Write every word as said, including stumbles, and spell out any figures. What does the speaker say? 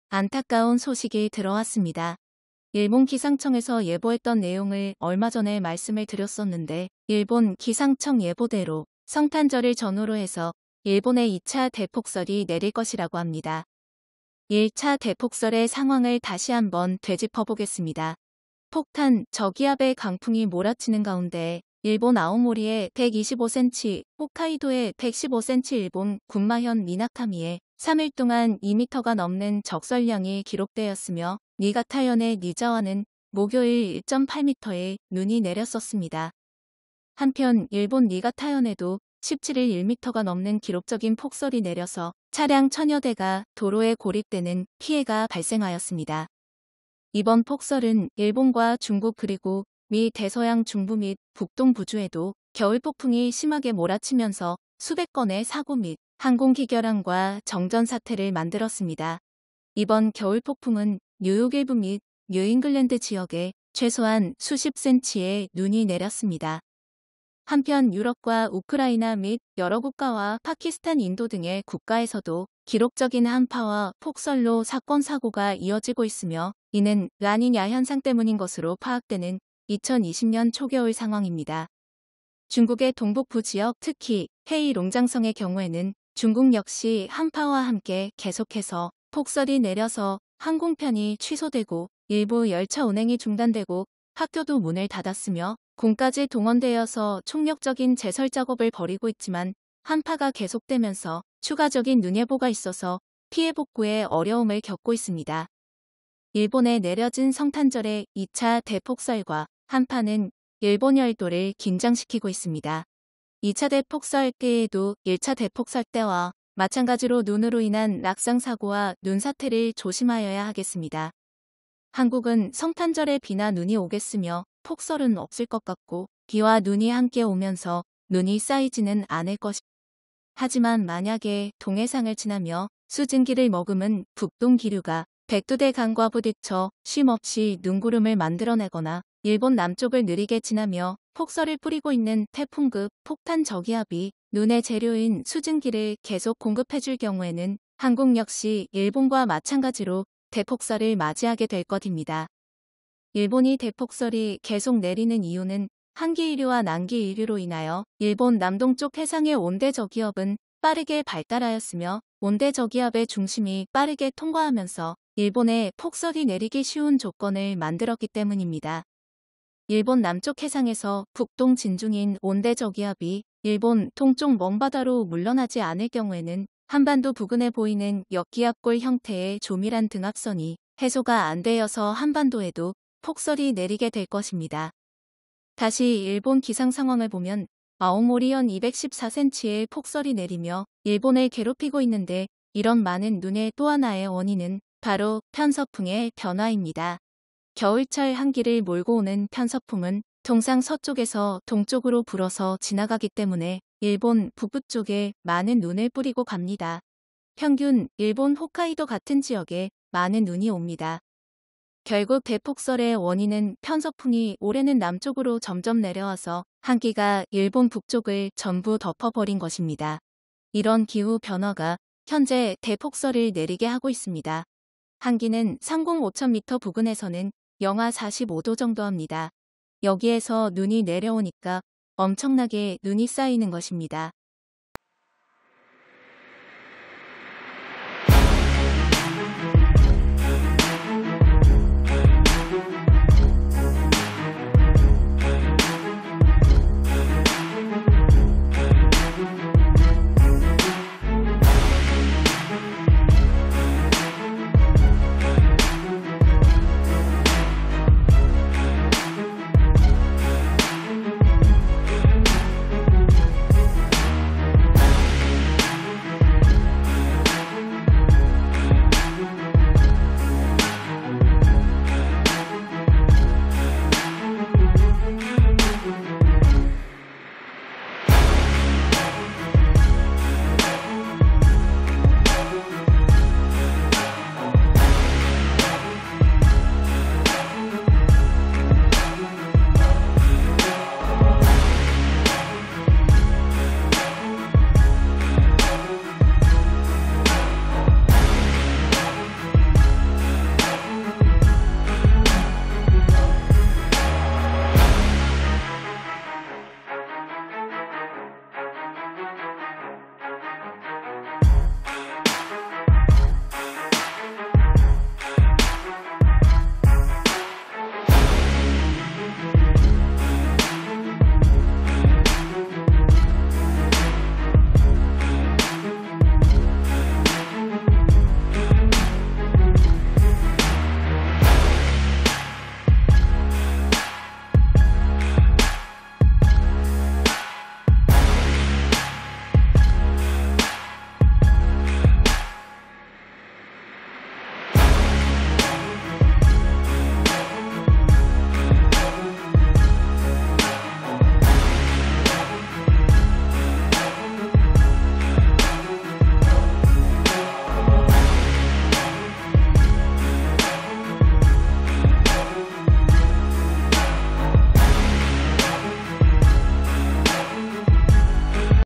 안타까운 소식이 들어왔습니다. 일본 기상청에서 예보했던 내용을 얼마 전에 말씀을 드렸었는데 일본 기상청 예보대로 성탄절을 전후로 해서 일본에 이 차 대폭설이 내릴 것이라고 합니다. 일 차 대폭설의 상황을 다시 한번 되짚어 보겠습니다. 폭탄, 저기압의 강풍이 몰아치는 가운데 일본 아오모리에 백이십오 센티미터, 홋카이도에 백십오 센티미터, 일본 군마현 미나카미에 삼 일 동안 이 미터가 넘는 적설량이 기록되었으며 니가타현의 니자와는 목요일 일 점 팔 미터의 눈이 내렸었습니다. 한편 일본 니가타현에도 십칠 일 일 미터가 넘는 기록적인 폭설이 내려서 차량 천여 대가 도로에 고립되는 피해가 발생하였습니다. 이번 폭설은 일본과 중국 그리고 미 대서양 중부 및 북동 부주에도 겨울 폭풍이 심하게 몰아치면서 수백 건의 사고 및 항공기 결항과 정전 사태를 만들었습니다. 이번 겨울 폭풍은 뉴욕 일부 및 뉴잉글랜드 지역에 최소한 수십 센티미터의 눈이 내렸습니다. 한편 유럽과 우크라이나 및 여러 국가와 파키스탄, 인도 등의 국가에서도 기록적인 한파와 폭설로 사건 사고가 이어지고 있으며 이는 라니냐 현상 때문인 것으로 파악되는 이천이십 년 초겨울 상황입니다. 중국의 동북부 지역 특히 헤이 롱장성의 경우에는 중국 역시 한파와 함께 계속해서 폭설이 내려서 항공편이 취소되고 일부 열차 운행이 중단되고 학교도 문을 닫았으며 군까지 동원되어서 총력적인 제설 작업을 벌이고 있지만 한파가 계속되면서 추가적인 눈 예보가 있어서 피해 복구에 어려움을 겪고 있습니다. 일본에 내려진 성탄절의 이 차 대폭설과 한파는 일본 열도를 긴장시키고 있습니다. 이 차 대폭설 때에도 일 차 대폭설 때와 마찬가지로 눈으로 인한 낙상사고와 눈사태를 조심하여야 하겠습니다. 한국은 성탄절에 비나 눈이 오겠으며 폭설은 없을 것 같고 비와 눈이 함께 오면서 눈이 쌓이지는 않을 것입니다. 하지만 만약에 동해상을 지나며 수증기를 머금은 북동 기류가 백두대 강과 부딪혀 쉼없이 눈구름을 만들어내거나 일본 남쪽을 느리게 지나며 폭설을 뿌리고 있는 태풍급 폭탄 저기압이 눈의 재료인 수증기를 계속 공급해줄 경우에는 한국 역시 일본과 마찬가지로 대폭설을 맞이하게 될 것입니다. 일본이 대폭설이 계속 내리는 이유는 한기이류와 난기이류로 인하여 일본 남동쪽 해상의 온대저기압은 빠르게 발달하였으며 온대저기압의 중심이 빠르게 통과하면서 일본에 폭설이 내리기 쉬운 조건을 만들었기 때문입니다. 일본 남쪽 해상에서 북동 진중인 온대저기압이 일본 동쪽 먼바다로 물러나지 않을 경우에는 한반도 부근에 보이는 역기압골 형태의 조밀한 등압선이 해소가 안 되어서 한반도에도 폭설이 내리게 될 것입니다. 다시 일본 기상 상황을 보면 아오모리현 이백십사 센티미터의 폭설이 내리며 일본을 괴롭히고 있는데 이런 많은 눈의 또 하나의 원인은 바로 편서풍의 변화입니다. 겨울철 한기를 몰고 오는 편서풍은 통상 서쪽에서 동쪽으로 불어서 지나가기 때문에 일본 북부 쪽에 많은 눈을 뿌리고 갑니다. 평균 일본 홋카이도 같은 지역에 많은 눈이 옵니다. 결국 대폭설의 원인은 편서풍이 올해는 남쪽으로 점점 내려와서 한기가 일본 북쪽을 전부 덮어버린 것입니다. 이런 기후 변화가 현재 대폭설을 내리게 하고 있습니다. 한기는 상공 오천 미터 부근에서는 영하 사십오 도 정도 합니다. 여기에서 눈이 내려오니까 엄청나게 눈이 쌓이는 것입니다.